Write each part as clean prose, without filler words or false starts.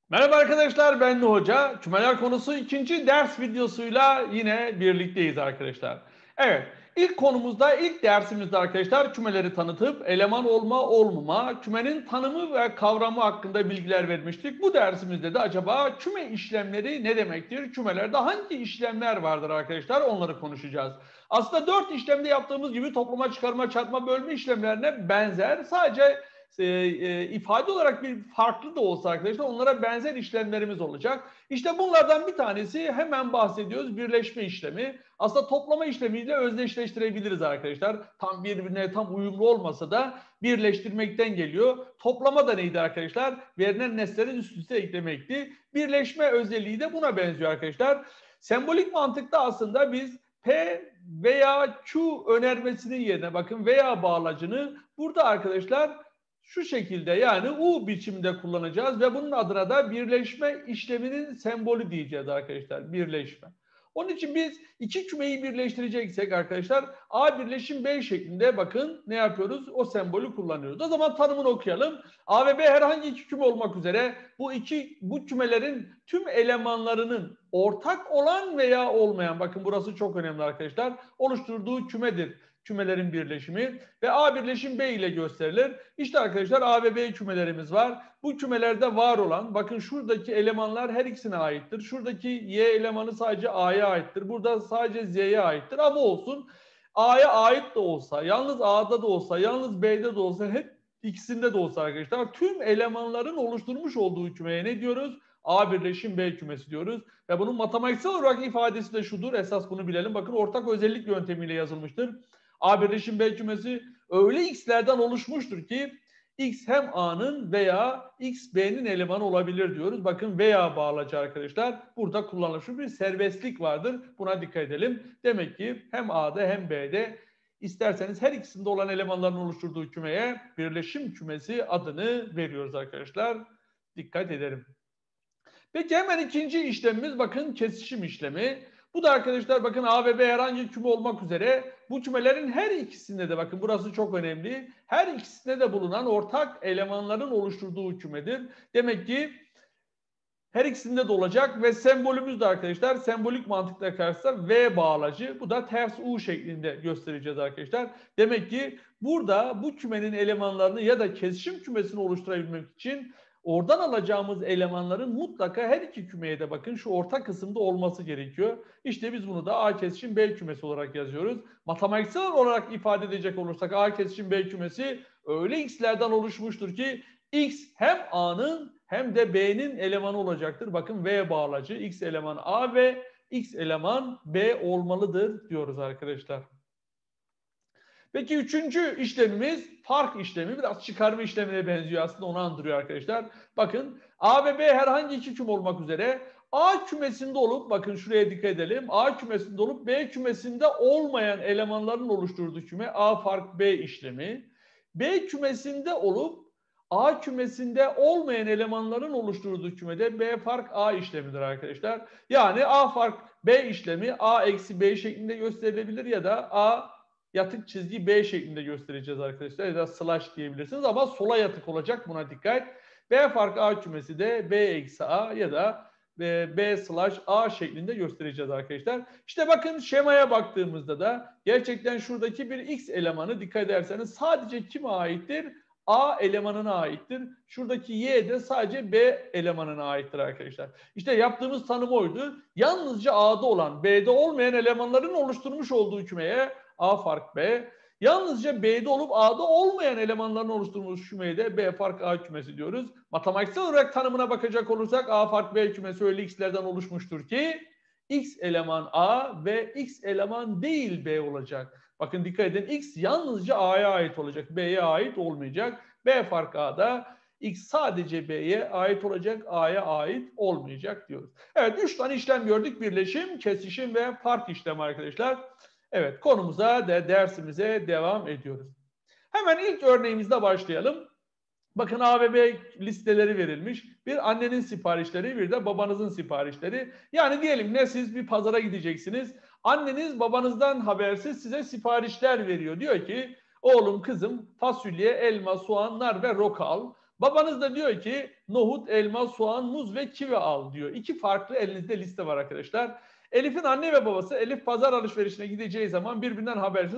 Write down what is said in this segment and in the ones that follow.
Merhaba arkadaşlar, ben Nuh Hoca. Kümeler konusu ikinci ders videosuyla yine birlikteyiz arkadaşlar. Evet, ilk konumuzda, ilk dersimizde arkadaşlar kümeleri tanıtıp eleman olma olmama, kümenin tanımı ve kavramı hakkında bilgiler vermiştik. Bu dersimizde de acaba küme işlemleri ne demektir? Kümelerde hangi işlemler vardır arkadaşlar? Onları konuşacağız. Aslında 4 işlemde yaptığımız gibi toplama, çıkarma, çarpma, bölme işlemlerine benzer. Sadece ifade olarak bir farklı da olsa arkadaşlar onlara benzer işlemlerimiz olacak. İşte bunlardan bir tanesi hemen bahsediyoruz, birleşme işlemi. Aslında toplama işlemiyle özdeşleştirebiliriz arkadaşlar. Tam birbirine tam uyumlu olmasa da birleştirmekten geliyor. Toplama da neydi arkadaşlar? Verilen nesnelerin üst üste eklemekti. Birleşme özelliği de buna benziyor arkadaşlar. Sembolik mantıkta aslında biz P veya Q önermesinin yerine bakın veya bağlacını burada arkadaşlar şu şekilde yani U biçimde kullanacağız ve bunun adına da birleşme işleminin sembolü diyeceğiz arkadaşlar. Birleşme. Onun için biz iki kümeyi birleştireceksek arkadaşlar A birleşim B şeklinde bakın ne yapıyoruz? O sembolü kullanıyoruz. O zaman tanımını okuyalım. A ve B herhangi iki küme olmak üzere bu kümelerin tüm elemanlarının ortak olan veya olmayan, bakın burası çok önemli arkadaşlar, oluşturduğu kümedir. Kümelerin birleşimi ve A birleşim B ile gösterilir. İşte arkadaşlar A ve B kümelerimiz var. Bu kümelerde var olan, bakın şuradaki elemanlar her ikisine aittir. Şuradaki Y elemanı sadece A'ya aittir. Burada sadece Z'ye aittir ama olsun. A'ya ait de olsa, yalnız A'da da olsa, yalnız B'de de olsa, hep ikisinde de olsa arkadaşlar tüm elemanların oluşturmuş olduğu kümeye ne diyoruz? A birleşim B kümesi diyoruz. Ve bunun matematiksel olarak ifadesi de şudur. Esas bunu bilelim. Bakın ortak özellik yöntemiyle yazılmıştır. A birleşim B kümesi öyle x'lerden oluşmuştur ki x hem A'nın veya x B'nin elemanı olabilir diyoruz. Bakın veya bağlacı arkadaşlar burada kullanılmış bir serbestlik vardır. Buna dikkat edelim. Demek ki hem A'da hem B'de isterseniz her ikisinde olan elemanların oluşturduğu kümeye birleşim kümesi adını veriyoruz arkadaşlar. Dikkat edelim. Peki hemen ikinci işlemimiz bakın kesişim işlemi. Bu da arkadaşlar bakın A ve B herhangi küme olmak üzere bu kümelerin her ikisinde de bakın burası çok önemli. Her ikisinde de bulunan ortak elemanların oluşturduğu kümedir. Demek ki her ikisinde de olacak ve sembolümüz de arkadaşlar sembolik mantıkla karşılar V bağlacı. Bu da ters U şeklinde göstereceğiz arkadaşlar. Demek ki burada bu kümenin elemanlarını ya da kesişim kümesini oluşturabilmek için oradan alacağımız elemanların mutlaka her iki kümeye de bakın şu orta kısımda olması gerekiyor. İşte biz bunu da A kesişim B kümesi olarak yazıyoruz. Matematiksel olarak ifade edecek olursak A kesişim B kümesi öyle x'lerden oluşmuştur ki x hem A'nın hem de B'nin elemanı olacaktır. Bakın V bağlacı x eleman A ve x eleman B olmalıdır diyoruz arkadaşlar. Peki üçüncü işlemimiz fark işlemi. Biraz çıkarma işlemine benziyor aslında, onu andırıyor arkadaşlar. Bakın A ve B herhangi iki küme olmak üzere A kümesinde olup, bakın şuraya dikkat edelim. A kümesinde olup B kümesinde olmayan elemanların oluşturduğu küme A fark B işlemi. B kümesinde olup A kümesinde olmayan elemanların oluşturduğu kümede B fark A işlemidir arkadaşlar. Yani A fark B işlemi A eksi B şeklinde gösterilebilir ya da A yatık çizgi B şeklinde göstereceğiz arkadaşlar. Ya da slash diyebilirsiniz ama sola yatık olacak, buna dikkat. B fark A kümesi de B eksi A ya da B slash A şeklinde göstereceğiz arkadaşlar. İşte bakın şemaya baktığımızda da gerçekten şuradaki bir X elemanı dikkat ederseniz sadece kime aittir? A elemanına aittir. Şuradaki Y de sadece B elemanına aittir arkadaşlar. İşte yaptığımız tanım oydu. Yalnızca A'da olan, B'de olmayan elemanların oluşturmuş olduğu kümeye A fark B. Yalnızca B'de olup A'da olmayan elemanların oluşturmuş kümeye de B fark A kümesi diyoruz. Matematiksel olarak tanımına bakacak olursak A fark B kümesi öyle x'lerden oluşmuştur ki x eleman A ve x eleman değil B olacak. Bakın dikkat edin, x yalnızca A'ya ait olacak. B'ye ait olmayacak. B fark A'da x sadece B'ye ait olacak. A'ya ait olmayacak diyoruz. Evet, 3 tane işlem gördük. Birleşim, kesişim ve fark işlemi arkadaşlar. Evet, konumuza de dersimize devam ediyoruz. Hemen ilk örneğimizde başlayalım. Bakın A ve B listeleri verilmiş. Bir annenin siparişleri, bir de babanızın siparişleri. Yani diyelim ne, siz bir pazara gideceksiniz. Anneniz babanızdan habersiz size siparişler veriyor. Diyor ki oğlum kızım fasulye, elma, soğan, nar ve roka al. Babanız da diyor ki nohut, elma, soğan, muz ve kivi al diyor. İki farklı elinizde liste var arkadaşlar. Elif'in anne ve babası Elif pazar alışverişine gideceği zaman birbirinden habersiz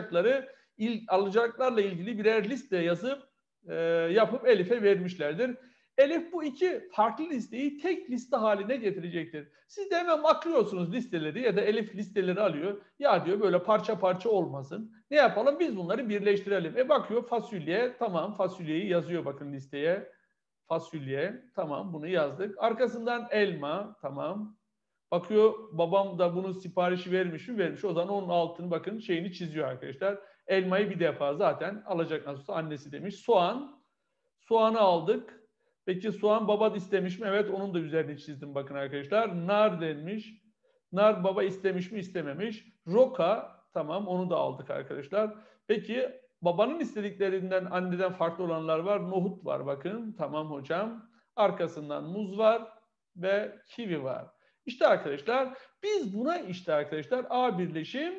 alacaklarla ilgili birer liste yazıp yapıp Elif'e vermişlerdir. Elif bu iki farklı listeyi tek liste haline getirecektir. Siz de hemen bakıyorsunuz listeleri ya da Elif listeleri alıyor. Ya diyor böyle parça parça olmasın. Ne yapalım? Biz bunları birleştirelim. Bakıyor fasulye. Tamam, fasulyeyi yazıyor bakın listeye. Fasulye. Tamam, bunu yazdık. Arkasından elma. Tamam. Bakıyor babam da bunun siparişi vermiş mi? Vermiş. O zaman onun altını bakın şeyini çiziyor arkadaşlar. Elmayı bir defa zaten alacak nasıl olsa annesi demiş. Soğan. Soğanı aldık. Peki soğan baba istemiş mi? Evet, onun da üzerine çizdim bakın arkadaşlar. Nar denmiş. Nar baba istemiş mi? İstememiş. Roka, tamam, onu da aldık arkadaşlar. Peki babanın istediklerinden anneden farklı olanlar var. Nohut var bakın. Tamam hocam. Arkasından muz var ve kivi var. İşte arkadaşlar biz buna işte arkadaşlar A birleşim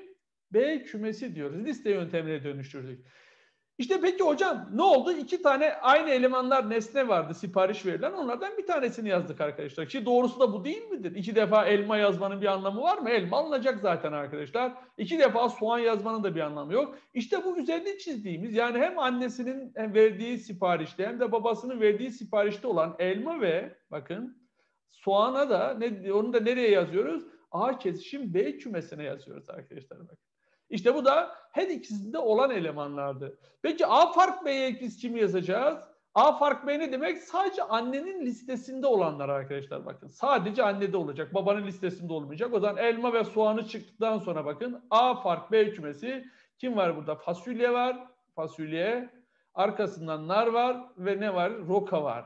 B kümesi diyoruz. Liste yöntemine dönüştürdük. İşte peki hocam ne oldu? İki tane aynı elemanlar nesne vardı sipariş verilen. Onlardan bir tanesini yazdık arkadaşlar. Ki doğrusu da bu değil midir? İki defa elma yazmanın bir anlamı var mı? Elma alınacak zaten arkadaşlar. İki defa soğan yazmanın da bir anlamı yok. İşte bu üzerinde çizdiğimiz yani hem annesinin verdiği siparişte hem de babasının verdiği siparişte olan elma ve bakın soğana da onu da nereye yazıyoruz? A kesişim B kümesine yazıyoruz arkadaşlar bakın. İşte bu da her ikisinde olan elemanlardı. Peki A fark B'ye biz kimi yazacağız? A fark B ne demek? Sadece annenin listesinde olanlar arkadaşlar bakın. Sadece annede olacak. Babanın listesinde olmayacak. O zaman elma ve soğanı çıktıktan sonra bakın A fark B kümesi kim var burada? Fasulye var. Fasulye. Arkasından nar var ve ne var? Roka var.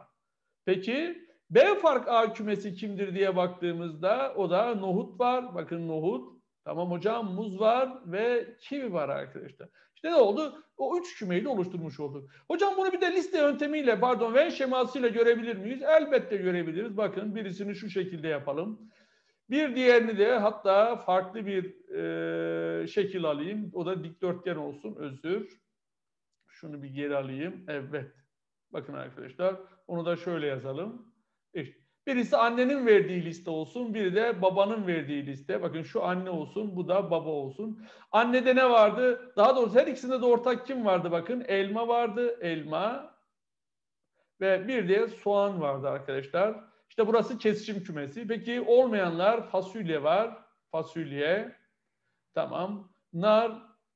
Peki B fark A kümesi kimdir diye baktığımızda o da nohut var. Bakın nohut. Tamam hocam, muz var ve kivi var arkadaşlar. İşte ne oldu? O üç kümeyi de oluşturmuş olduk. Hocam bunu bir de liste yöntemiyle Venn şemasıyla görebilir miyiz? Elbette görebiliriz. Bakın birisini şu şekilde yapalım. Bir diğerini de hatta farklı bir şekil alayım. O da dikdörtgen olsun. Özür. Şunu bir geri alayım. Evet. Bakın arkadaşlar onu da şöyle yazalım. İşte birisi annenin verdiği liste olsun, biri de babanın verdiği liste. Bakın şu anne olsun, bu da baba olsun. Annede ne vardı? Daha doğrusu her ikisinde de ortak kim vardı? Bakın elma vardı, elma. Ve bir de soğan vardı arkadaşlar. İşte burası kesişim kümesi. Peki olmayanlar fasulye var, fasulye. Tamam. Nar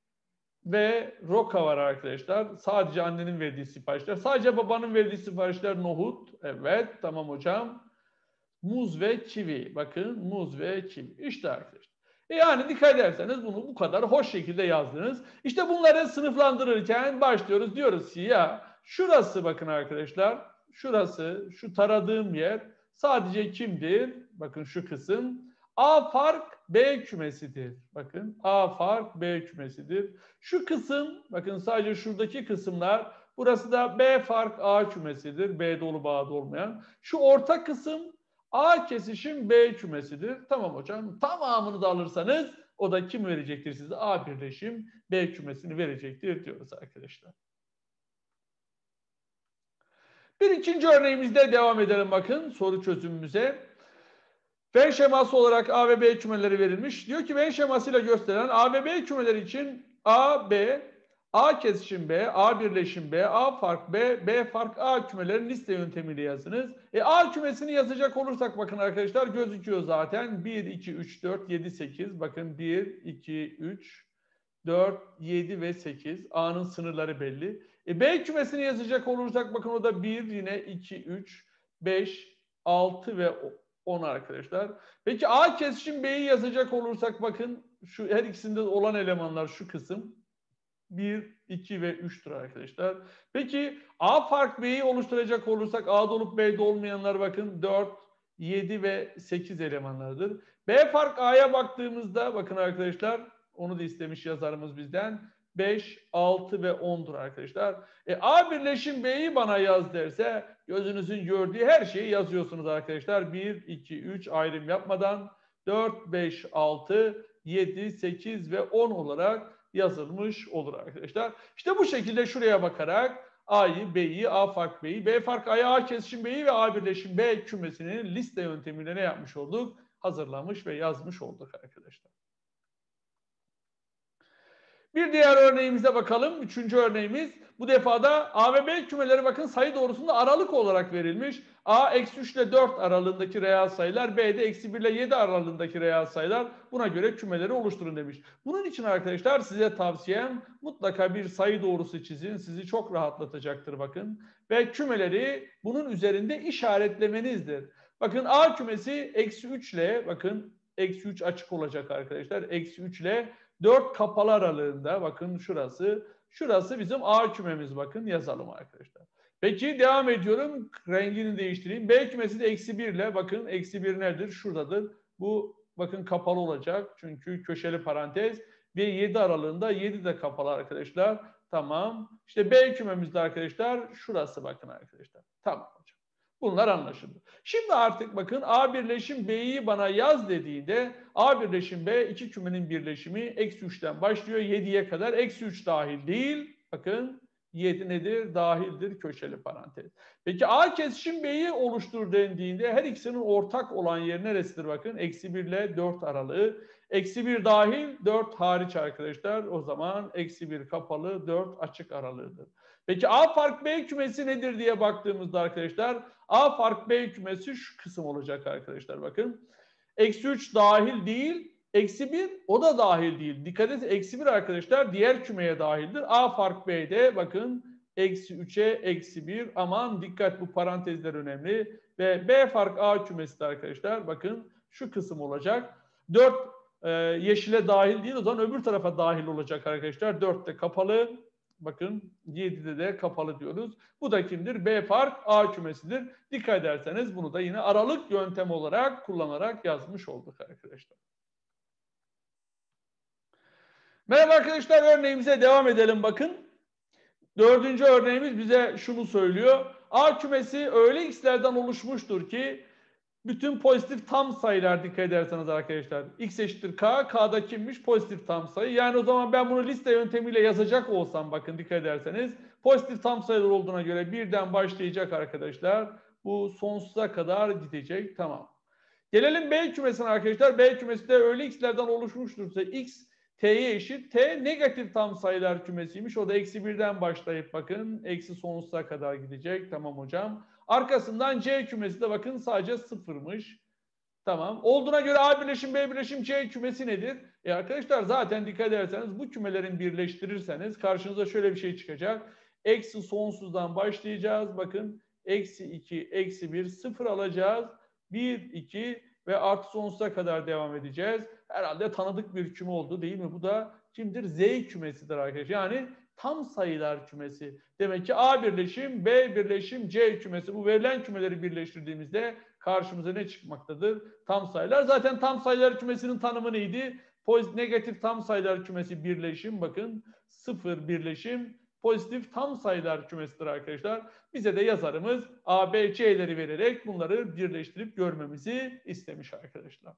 ve roka var arkadaşlar. Sadece annenin verdiği siparişler. Sadece babanın verdiği siparişler nohut. Evet, tamam hocam. Muz ve kivi. Bakın muz ve kivi. İşte arkadaşlar. Yani dikkat ederseniz bunu bu kadar hoş şekilde yazdınız. İşte bunları sınıflandırırken başlıyoruz. Diyoruz ki ya şurası bakın arkadaşlar. Şurası, şu taradığım yer sadece kimdir? Bakın şu kısım. A fark B kümesidir. Bakın A fark B kümesidir. Şu kısım bakın sadece şuradaki kısımlar. Burası da B fark A kümesidir. B dolu bağda olmayan. Şu orta kısım A kesişim B kümesidir. Tamam hocam. Tamamını da alırsanız o da kim verecektir size? A birleşim B kümesini verecektir diyoruz arkadaşlar. Bir ikinci örneğimizde devam edelim bakın soru çözümümüze. Venn şeması olarak A ve B kümeleri verilmiş. Diyor ki Venn şemasıyla gösterilen A ve B kümeleri için A, B, A kesişim B, A birleşim B, A fark B, B fark A kümelerin liste yöntemiyle yazınız. A kümesini yazacak olursak bakın arkadaşlar gözüküyor zaten. 1, 2, 3, 4, 7, 8. Bakın 1, 2, 3, 4, 7 ve 8. A'nın sınırları belli. B kümesini yazacak olursak bakın o da 1, yine 2, 3, 5, 6 ve 10 arkadaşlar. Peki A kesişim B'yi yazacak olursak bakın şu her ikisinde olan elemanlar şu kısım. 1, 2 ve 3'tür arkadaşlar. Peki A fark B'yi oluşturacak olursak A'da olup B'de olmayanlar bakın 4, 7 ve 8 elemanlardır. B fark A'ya baktığımızda bakın arkadaşlar onu da istemiş yazarımız bizden. 5, 6 ve 10'dur arkadaşlar. A birleşim B'yi bana yaz derse gözünüzün gördüğü her şeyi yazıyorsunuz arkadaşlar. 1, 2, 3 ayrım yapmadan 4, 5, 6, 7, 8 ve 10 olarak yazılmış olur arkadaşlar. İşte bu şekilde şuraya bakarak A'yı, B'yi, A fark B'yi, B fark A'yı, A kesişim B'yi ve A birleşim B kümesinin liste yöntemiyle ne yapmış olduk? Hazırlamış ve yazmış olduk arkadaşlar. Bir diğer örneğimize bakalım. Üçüncü örneğimiz. Bu defada A ve B kümeleri bakın sayı doğrusunda aralık olarak verilmiş. A eksi 3 ile 4 aralığındaki reel sayılar. B de eksi 1 ile 7 aralığındaki reel sayılar. Buna göre kümeleri oluşturun demiş. Bunun için arkadaşlar size tavsiyem mutlaka bir sayı doğrusu çizin. Sizi çok rahatlatacaktır bakın. Ve kümeleri bunun üzerinde işaretlemenizdir. Bakın A kümesi eksi 3 ile bakın eksi 3 açık olacak arkadaşlar. Eksi 3 ile 4 kapalı aralığında bakın şurası. Şurası bizim A kümemiz bakın yazalım arkadaşlar. Peki devam ediyorum. Rengini değiştireyim. B kümesi de eksi 1 ile bakın eksi 1 nedir? Şuradadır. Bu bakın kapalı olacak. Çünkü köşeli parantez. Ve 7 aralığında 7 de kapalı arkadaşlar. Tamam. İşte B kümemizde arkadaşlar şurası bakın arkadaşlar. Tamam. Bunlar anlaşıldı. Şimdi artık bakın A birleşim B'yi bana yaz dediğinde A birleşim B iki kümenin birleşimi eksi 3'ten başlıyor 7'ye kadar. Eksi 3 dahil değil. Bakın 7 nedir? Dahildir köşeli parantez. Peki A kesişim B'yi oluştur dendiğinde her ikisinin ortak olan yer neresidir? Bakın eksi 1 ile 4 aralığı. Eksi 1 dahil 4 hariç arkadaşlar. O zaman eksi 1 kapalı 4 açık aralığıdır. Peki A fark B kümesi nedir diye baktığımızda arkadaşlar A fark B kümesi şu kısım olacak arkadaşlar bakın. Eksi 3 dahil değil. Eksi 1 o da dahil değil. Dikkat edin eksi 1 arkadaşlar diğer kümeye dahildir. A fark B'de bakın eksi 3'e eksi 1. Aman dikkat bu parantezler önemli. Ve B fark A kümesi de arkadaşlar bakın şu kısım olacak. 4 yeşile dahil değil o zaman öbür tarafa dahil olacak arkadaşlar. 4 de kapalı. Bakın 7'de de kapalı diyoruz. Bu da kimdir? B fark A kümesidir. Dikkat ederseniz bunu da yine aralık yöntem olarak kullanarak yazmış olduk arkadaşlar. Merhaba arkadaşlar, örneğimize devam edelim bakın. Dördüncü örneğimiz bize şunu söylüyor. A kümesi öyle x'lerden oluşmuştur ki bütün pozitif tam sayılar dikkat ederseniz arkadaşlar. X eşittir K. K'da kimmiş? Pozitif tam sayı. Yani o zaman ben bunu liste yöntemiyle yazacak olsam bakın dikkat ederseniz. Pozitif tam sayılar olduğuna göre birden başlayacak arkadaşlar. Bu sonsuza kadar gidecek. Tamam. Gelelim B kümesine arkadaşlar. B kümesi de öyle x'lerden oluşmuştursa x t'ye eşit. T negatif tam sayılar kümesiymiş. O da eksi 1'den başlayıp bakın eksi sonsuza kadar gidecek. Tamam hocam. Arkasından C kümesi de bakın sadece sıfırmış. Tamam. Olduğuna göre A birleşim B birleşim C kümesi nedir? Arkadaşlar zaten dikkat ederseniz bu kümelerin birleştirirseniz karşınıza şöyle bir şey çıkacak. Eksi sonsuzdan başlayacağız. Bakın eksi 2, eksi 1, 0 alacağız. 1, 2 ve artı sonsuza kadar devam edeceğiz. Herhalde tanıdık bir küme oldu değil mi? Bu da kimdir? Z kümesidir arkadaşlar. Yani tam sayılar kümesi. Demek ki A birleşim, B birleşim, C kümesi. Bu verilen kümeleri birleştirdiğimizde karşımıza ne çıkmaktadır? Tam sayılar. Zaten tam sayılar kümesinin tanımı neydi? Negatif tam sayılar kümesi birleşim. Bakın 0 birleşim. Pozitif tam sayılar kümesidir arkadaşlar. Bize de yazarımız A, B, C'leri vererek bunları birleştirip görmemizi istemiş arkadaşlar.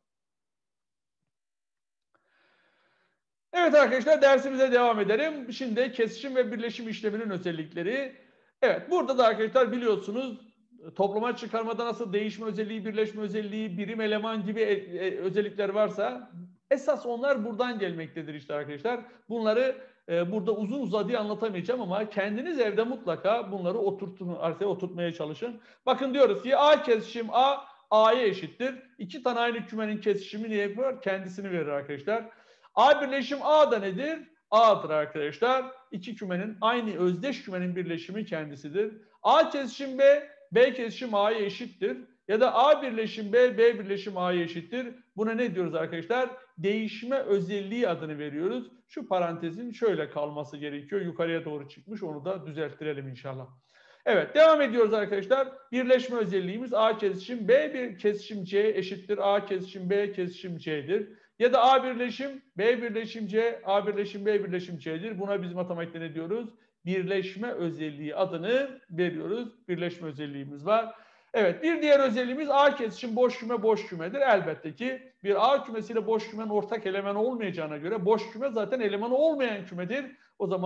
Evet arkadaşlar dersimize devam edelim. Şimdi kesişim ve birleşim işleminin özellikleri. Evet burada da arkadaşlar biliyorsunuz toplama çıkarmada nasıl değişme özelliği, birleşme özelliği, birim eleman gibi özellikler varsa esas onlar buradan gelmektedir işte arkadaşlar. Bunları burada uzun uzadıya anlatamayacağım ama kendiniz evde mutlaka bunları oturtmaya çalışın. Bakın diyoruz ki A kesişim A, A'ya eşittir. İki tane aynı kümenin kesişimi ne yapıyor? Kendisini verir arkadaşlar. A birleşim A da nedir? A'dır arkadaşlar. İki kümenin aynı özdeş kümenin birleşimi kendisidir. A kesişim B, B kesişim A'ya eşittir. Ya da A birleşim B, B birleşim A'ya eşittir. Buna ne diyoruz arkadaşlar? Değişme özelliği adını veriyoruz. Şu parantezin şöyle kalması gerekiyor. Yukarıya doğru çıkmış. Onu da düzelttirelim inşallah. Evet devam ediyoruz arkadaşlar. Birleşme özelliğimiz A kesişim B bir kesişim C eşittir. A kesişim B kesişim C'dir. Ya da A birleşim B birleşim C, A birleşim B birleşim C'dir. Buna biz matematikte ne diyoruz? Birleşme özelliği adını veriyoruz. Birleşme özelliğimiz var. Evet bir diğer özelliğimiz A kesişim boş küme boş kümedir. Elbette ki bir A kümesiyle boş kümenin ortak elemanı olmayacağına göre boş küme zaten elemanı olmayan kümedir. O zaman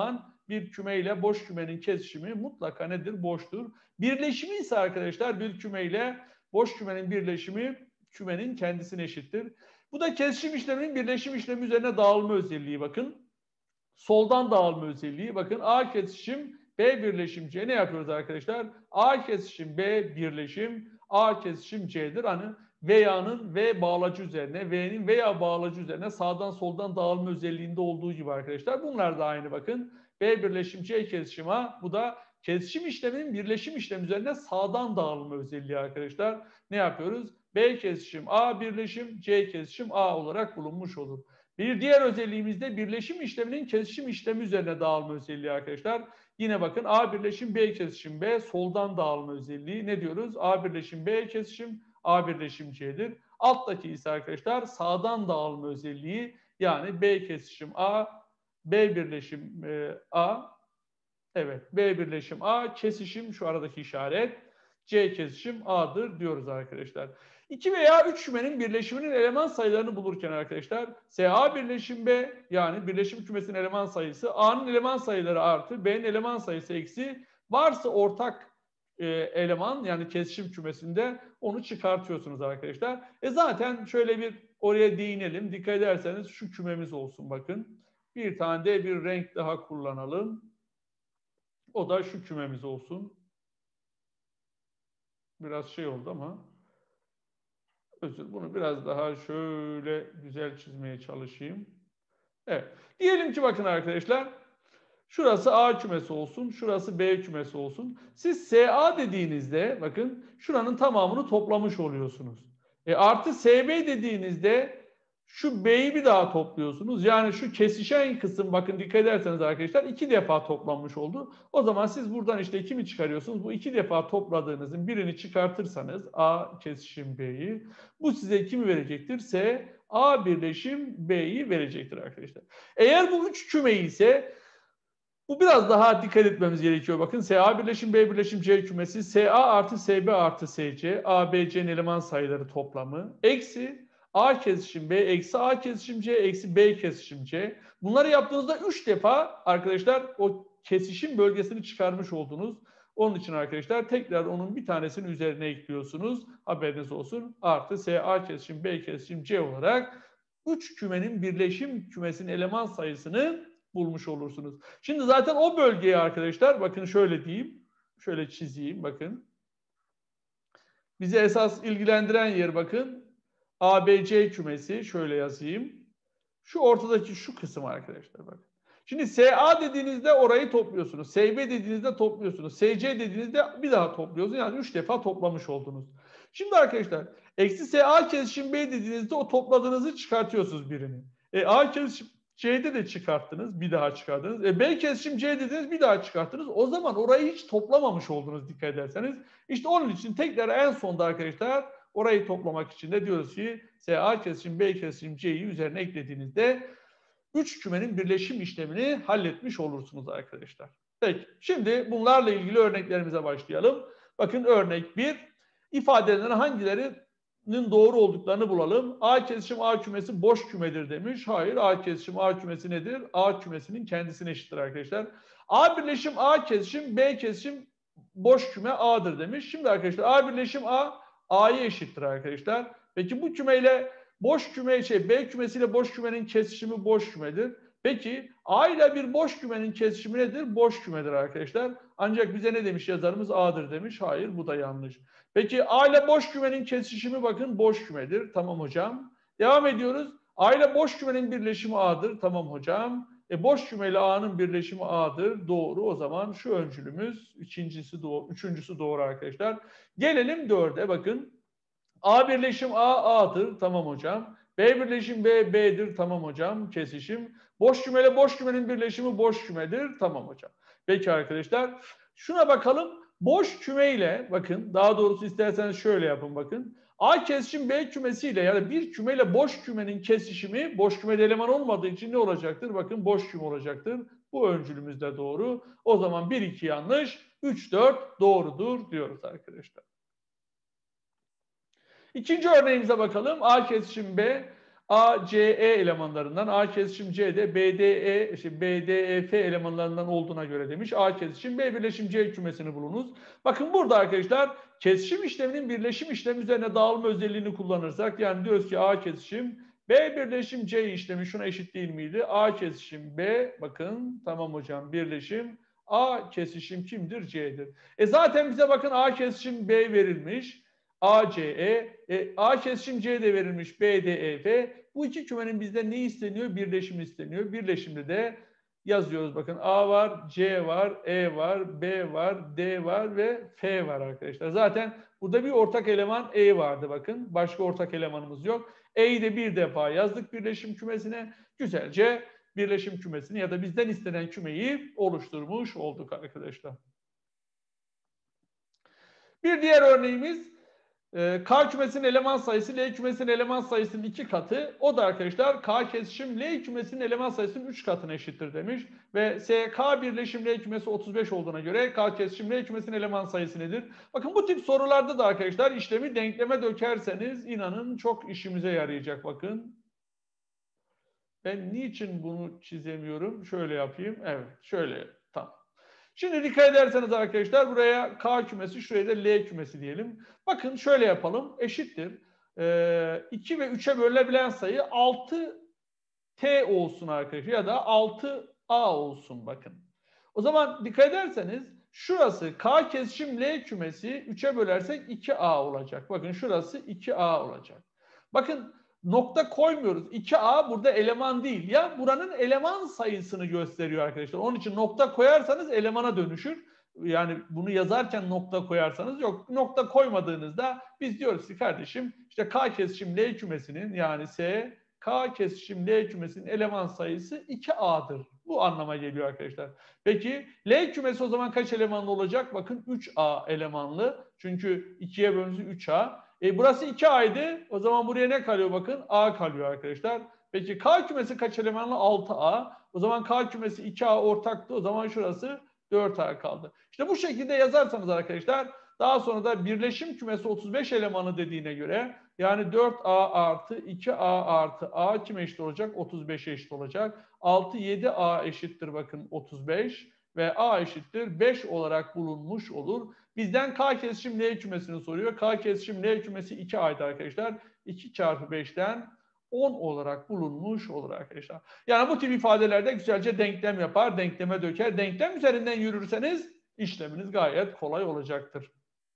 bir kümeyle boş kümenin kesişimi mutlaka nedir? Boştur. Birleşimi ise arkadaşlar bir kümeyle boş kümenin birleşimi kümenin kendisine eşittir. Bu da kesişim işleminin birleşim işlemi üzerine dağılma özelliği bakın. Soldan dağılma özelliği. Bakın A kesişim B birleşim C ne yapıyoruz arkadaşlar? A kesişim B birleşim A kesişim C'dir. Hani veya'nın V bağlacı üzerine, V'nin veya bağlacı üzerine sağdan soldan dağılma özelliğinde olduğu gibi arkadaşlar. Bunlar da aynı bakın. B birleşim C kesişim A. Bu da kesişim işleminin birleşim işlemi üzerine sağdan dağılma özelliği arkadaşlar. Ne yapıyoruz? B kesişim A birleşim C kesişim A olarak bulunmuş olur. Bir diğer özelliğimiz de birleşim işleminin kesişim işlemi üzerine dağılma özelliği arkadaşlar. Yine bakın A birleşim B kesişim B soldan dağılma özelliği. Ne diyoruz? A birleşim B kesişim A birleşim C'dir. Alttaki ise arkadaşlar sağdan dağılma özelliği. Yani B kesişim A, B birleşim A. Evet, B birleşim A, kesişim şu aradaki işaret. C kesişim A'dır diyoruz arkadaşlar. 2 veya 3 kümenin birleşiminin eleman sayılarını bulurken arkadaşlar SA birleşim B yani birleşim kümesinin eleman sayısı A'nın eleman sayıları artı B'nin eleman sayısı eksi varsa ortak eleman yani kesişim kümesinde onu çıkartıyorsunuz arkadaşlar. Zaten şöyle bir oraya değinelim. Dikkat ederseniz şu kümemiz olsun bakın. Bir tane de bir renk daha kullanalım. O da şu kümemiz olsun. Biraz şey oldu ama bunu biraz daha şöyle güzel çizmeye çalışayım. Evet. Diyelim ki bakın arkadaşlar şurası A kümesi olsun, şurası B kümesi olsun. Siz SA dediğinizde bakın şuranın tamamını toplamış oluyorsunuz. Artı SB dediğinizde şu B'yi bir daha topluyorsunuz. Yani şu kesişen kısım bakın dikkat ederseniz arkadaşlar 2 defa toplanmış oldu. O zaman siz buradan işte kimi çıkarıyorsunuz? Bu 2 defa topladığınızın birini çıkartırsanız A kesişim B'yi bu size kimi verecektir? A birleşim B'yi verecektir arkadaşlar. Eğer bu 3 küme ise bu biraz daha dikkat etmemiz gerekiyor. Bakın SA birleşim B birleşim C kümesi SA artı SB artı SC A, B, C'nin eleman sayıları toplamı eksi A kesişim B eksi A kesişim C eksi B kesişim C. Bunları yaptığınızda 3 defa arkadaşlar o kesişim bölgesini çıkarmış oldunuz. Onun için arkadaşlar tekrar onun bir tanesinin üzerine ekliyorsunuz. Haberiniz olsun. Artı SA kesişim B kesişim C olarak 3 kümenin birleşim kümesinin eleman sayısını bulmuş olursunuz. Şimdi zaten o bölgeye arkadaşlar bakın şöyle diyeyim. Şöyle çizeyim bakın. Bizi esas ilgilendiren yer bakın. ABC kümesi şöyle yazayım. Şu ortadaki şu kısım arkadaşlar bakın. Şimdi SA dediğinizde orayı topluyorsunuz. SB dediğinizde topluyorsunuz. SC dediğinizde bir daha topluyorsunuz. Yani 3 defa toplamış oldunuz. Şimdi arkadaşlar eksi SA kesişim B dediğinizde o topladığınızı çıkartıyorsunuz birini. A kesişim C'de de çıkarttınız. Bir daha çıkardınız. B kesişim C dediniz bir daha çıkarttınız. O zaman orayı hiç toplamamış oldunuz dikkat ederseniz. İşte onun için tekrar en sonda arkadaşlar orayı toplamak için de diyoruz ki A kesişim B kesişim C'yi üzerine eklediğinizde 3 kümenin birleşim işlemini halletmiş olursunuz arkadaşlar. Peki şimdi bunlarla ilgili örneklerimize başlayalım. Bakın örnek 1 ifadelerin hangilerinin doğru olduklarını bulalım. A kesişim A kümesi boş kümedir demiş. Hayır A kesişim A kümesi nedir? A kümesinin kendisine eşittir arkadaşlar. A birleşim A kesişim B kesişim boş küme A'dır demiş. Şimdi arkadaşlar A birleşim A A'ya eşittir arkadaşlar. Peki bu kümeyle boş küme B kümesiyle boş kümenin kesişimi boş kümedir. Peki A ile bir boş kümenin kesişimi nedir? Boş kümedir arkadaşlar. Ancak bize ne demiş yazarımız? A'dır demiş. Hayır bu da yanlış. Peki A ile boş kümenin kesişimi bakın boş kümedir. Tamam hocam. Devam ediyoruz. A ile boş kümenin birleşimi A'dır. Tamam hocam. Boş küme ile A'nın birleşimi A'dır. Doğru. O zaman şu öncülümüz üçüncüsü doğru arkadaşlar. Gelelim 4'e bakın. A birleşim A A'dır. Tamam hocam. B birleşim B B'dir. Tamam hocam. Kesişim. Boş kümeyle boş kümenin birleşimi boş kümedir. Tamam hocam. Peki arkadaşlar. Şuna bakalım. Boş kümeyle bakın daha doğrusu isterseniz şöyle yapın bakın. A kesişim B kümesiyle yani bir kümeyle boş kümenin kesişimi boş kümede eleman olmadığı için ne olacaktır? Bakın boş küme olacaktır. Bu öncülümüz de doğru. O zaman 1-2 yanlış. 3-4 doğrudur diyoruz arkadaşlar. İkinci örneğimize bakalım. A kesişim B. A, C, E elemanlarından, A kesişim C'de BDEF elemanlarından olduğuna göre demiş. A kesişim B birleşim C kümesini bulunuz. Bakın burada arkadaşlar kesişim işleminin birleşim işlemi üzerine dağılma özelliğini kullanırsak, yani diyoruz ki A kesişim B birleşim C işlemi şuna eşit değil miydi? A kesişim B, bakın tamam hocam, birleşim A kesişim kimdir? C'dir. Zaten bize bakın A kesişim B verilmiş. ACE, A kesişim C de verilmiş, BDEF. Bu iki kümenin bizden ne isteniyor? Birleşim isteniyor. Birleşimde de yazıyoruz. Bakın A var, C var, E var, B var, D var ve F var arkadaşlar. Zaten burada bir ortak eleman E vardı bakın. Başka ortak elemanımız yok. E'yi de bir defa yazdık birleşim kümesine. Güzelce birleşim kümesini ya da bizden istenen kümeyi oluşturmuş olduk arkadaşlar. Bir diğer örneğimiz K kümesinin eleman sayısı L kümesinin eleman sayısının 2 katı. O da arkadaşlar K kesişim L kümesinin eleman sayısının 3 katına eşittir demiş. Ve K birleşim L kümesi 35 olduğuna göre K kesişim L kümesinin eleman sayısı nedir? Bakın bu tip sorularda da arkadaşlar işlemi denkleme dökerseniz inanın çok işimize yarayacak bakın. Ben niçin bunu çizemiyorum? Şöyle yapayım. Evet, şöyle. Tamam. Şimdi dikkat ederseniz arkadaşlar buraya K kümesi, şuraya da L kümesi diyelim. Bakın şöyle yapalım. Eşittir. 2 ve 3'e bölünebilen sayı 6T olsun arkadaşlar. Ya da 6A olsun bakın. O zaman dikkat ederseniz şurası K kesişim L kümesi 3'e bölersek 2A olacak. Bakın şurası 2A olacak. Bakın nokta koymuyoruz. 2A burada eleman değil. Ya buranın eleman sayısını gösteriyor arkadaşlar. Onun için nokta koyarsanız elemana dönüşür. Yani bunu yazarken nokta koyarsanız yok. Nokta koymadığınızda biz diyoruz ki kardeşim işte K kesişim L kümesinin, yani K kesişim L kümesinin eleman sayısı 2A'dır. Bu anlama geliyor arkadaşlar. Peki L kümesi o zaman kaç elemanlı olacak? Bakın 3A elemanlı. Çünkü 2'ye bölünsün 3A. Burası 2A'ydı. O zaman buraya ne kalıyor bakın? A kalıyor arkadaşlar. Peki K kümesi kaç elemanlı? 6A. O zaman K kümesi 2A ortaktı. O zaman şurası 4A kaldı. İşte bu şekilde yazarsanız arkadaşlar daha sonra da birleşim kümesi 35 elemanı dediğine göre, yani 4A artı 2A artı A kime eşit olacak? 35'e eşit olacak. 6, 7A eşittir bakın 35 ve A eşittir 5 olarak bulunmuş olur. Bizden K kesişim L kümesini soruyor. K kesişim L kümesi 2A'ydı arkadaşlar. 2 çarpı 5'ten 10 olarak bulunmuş olur arkadaşlar. Yani bu tip ifadelerde güzelce denklem yapar, denkleme döker. Denklem üzerinden yürürseniz işleminiz gayet kolay olacaktır.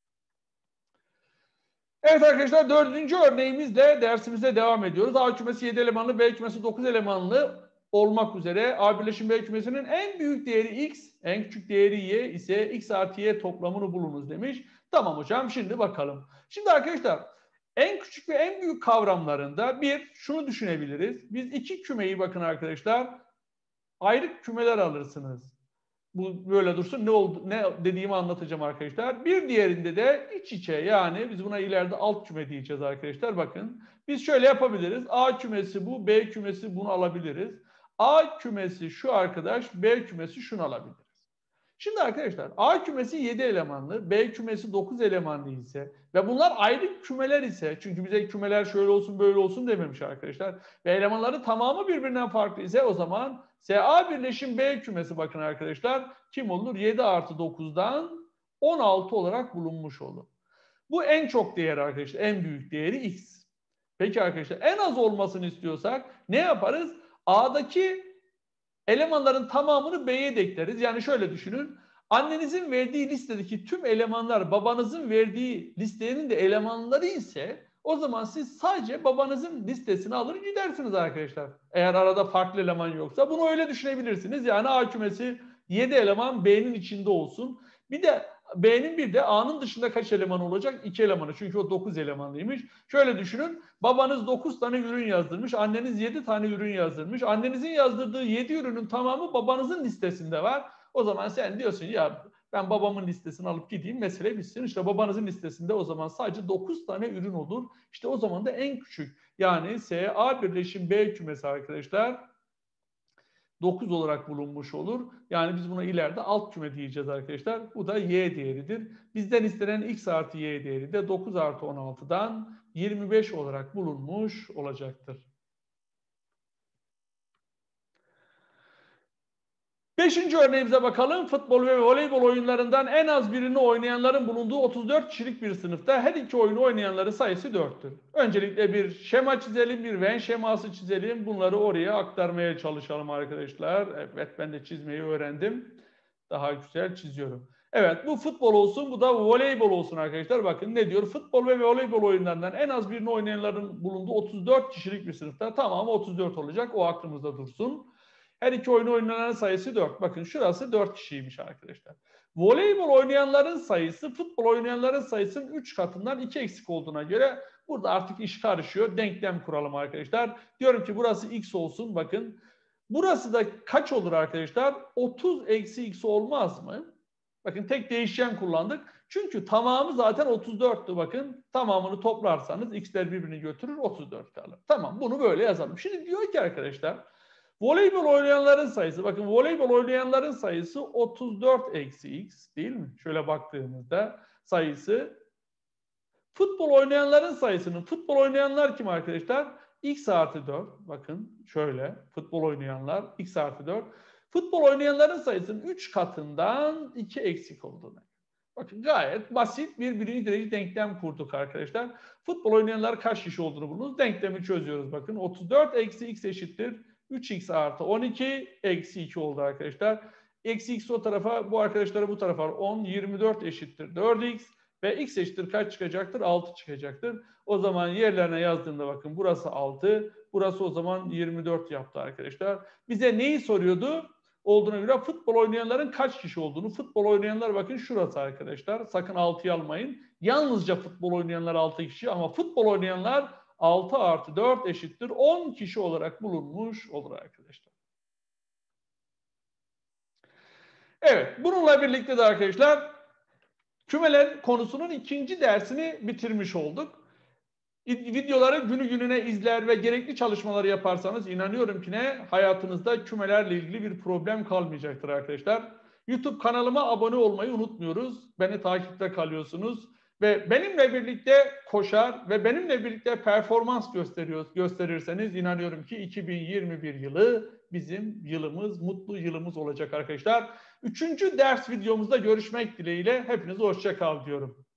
Evet arkadaşlar, 4. örneğimizle dersimize devam ediyoruz. A kümesi 7 elemanlı, B kümesi 9 elemanlı olmak üzere A birleşim B kümesinin en büyük değeri X, en küçük değeri Y ise X artı Y toplamını bulunuz demiş. Tamam hocam, şimdi bakalım. Şimdi arkadaşlar en küçük ve en büyük kavramlarında şunu düşünebiliriz. Biz iki kümeyi bakın arkadaşlar ayrı kümeler alırsınız. Bu böyle dursun, ne dediğimi anlatacağım arkadaşlar. Bir diğerinde de iç içe, yani biz buna ileride alt küme diyeceğiz arkadaşlar. Bakın biz şöyle yapabiliriz. A kümesi bu, B kümesi bunu alabiliriz. A kümesi şu arkadaş, B kümesi şunu alabiliriz. Şimdi arkadaşlar A kümesi 7 elemanlı, B kümesi 9 elemanlı ise ve bunlar ayrı kümeler ise, çünkü bize kümeler şöyle olsun böyle olsun dememiş arkadaşlar, ve elemanları tamamı birbirinden farklı ise o zaman A birleşim B kümesi bakın arkadaşlar kim olur? 7 artı 9'dan 16 olarak bulunmuş olur. Bu en çok değer arkadaşlar, en büyük değeri X. Peki arkadaşlar en az olmasını istiyorsak ne yaparız? A'daki elemanların tamamını B'ye de ekleriz. Yani şöyle düşünün. Annenizin verdiği listedeki tüm elemanlar babanızın verdiği listenin de elemanları ise o zaman siz sadece babanızın listesini alır gidersiniz arkadaşlar. Eğer arada farklı eleman yoksa bunu öyle düşünebilirsiniz. Yani A kümesi 7 eleman B'nin içinde olsun. Bir de B'nin bir de A'nın dışında kaç eleman olacak? 2 elemanı. Çünkü o 9 elemanlıymış. Şöyle düşünün. Babanız 9 tane ürün yazdırmış. Anneniz 7 tane ürün yazdırmış. Annenizin yazdırdığı 7 ürünün tamamı babanızın listesinde var. O zaman sen diyorsun ya ben babamın listesini alıp gideyim, mesele bitsin. İşte babanızın listesinde o zaman sadece 9 tane ürün olur. İşte o zaman da en küçük, yani A birleşim B kümesi arkadaşlar 9 olarak bulunmuş olur. Yani biz buna ileride alt küme diyeceğiz arkadaşlar. Bu da Y değeridir. Bizden istenen X artı Y değeri de 9 artı 16'dan 25 olarak bulunmuş olacaktır. Beşinci örneğimize bakalım. Futbol ve voleybol oyunlarından en az birini oynayanların bulunduğu 34 kişilik bir sınıfta her iki oyunu oynayanların sayısı 4'tür. Öncelikle bir şema çizelim, bir Venn şeması çizelim. Bunları oraya aktarmaya çalışalım arkadaşlar. Evet, ben de çizmeyi öğrendim. Daha güzel çiziyorum. Evet, bu futbol olsun, bu da voleybol olsun arkadaşlar. Bakın ne diyor? Futbol ve voleybol oyunlarından en az birini oynayanların bulunduğu 34 kişilik bir sınıfta. Tamam, 34 olacak. O aklımızda dursun. Her iki oyunu oynayanların sayısı 4. Bakın şurası 4 kişiymiş arkadaşlar. Voleybol oynayanların sayısı futbol oynayanların sayısının 3 katından 2 eksik olduğuna göre burada artık iş karışıyor. Denklem kuralım arkadaşlar. Diyorum ki burası x olsun. Bakın burası da kaç olur arkadaşlar? 30 eksi x olmaz mı? Bakın tek değişken kullandık. Çünkü tamamı zaten 34'tü bakın. Tamamını toplarsanız x'ler birbirini götürür 34 kalır. Tamam, bunu böyle yazalım. Şimdi diyor ki arkadaşlar voleybol oynayanların sayısı, bakın voleybol oynayanların sayısı 34 eksi x değil mi? Şöyle baktığımızda sayısı. Futbol oynayanların sayısının, futbol oynayanlar kim arkadaşlar? X artı 4. Bakın şöyle futbol oynayanlar x artı 4. Futbol oynayanların sayısının 3 katından 2 eksik olduğunu. Bakın gayet basit bir birinci derece denklem kurduk arkadaşlar. Futbol oynayanlar kaç kişi olduğunu bulunuz. Denklemi çözüyoruz bakın. 34 eksi x eşittir 3x artı 12 eksi 2 oldu arkadaşlar. Eksi x o tarafa, bu arkadaşlara bu tarafa 10, 24 eşittir 4x. Ve x eşittir kaç çıkacaktır? 6 çıkacaktır. O zaman yerlerine yazdığımda bakın burası 6. Burası o zaman 24 yaptı arkadaşlar. Bize neyi soruyordu? Olduğuna göre futbol oynayanların kaç kişi olduğunu. Futbol oynayanlar bakın şurası arkadaşlar. Sakın 6'yı almayın. Yalnızca futbol oynayanlar 6 kişi ama futbol oynayanlar 6 artı 4 eşittir 10 kişi olarak bulunmuş olur arkadaşlar. Evet, bununla birlikte de arkadaşlar kümeler konusunun ikinci dersini bitirmiş olduk. Videoları günü gününe izler ve gerekli çalışmaları yaparsanız inanıyorum ki hayatınızda kümelerle ilgili bir problem kalmayacaktır arkadaşlar. YouTube kanalıma abone olmayı unutmuyoruz. Beni takipte kalıyorsunuz ve benimle birlikte koşar ve benimle birlikte performans gösterirseniz inanıyorum ki 2021 yılı bizim yılımız, mutlu yılımız olacak arkadaşlar. Üçüncü ders videomuzda görüşmek dileğiyle hepinize hoşça kal diyorum.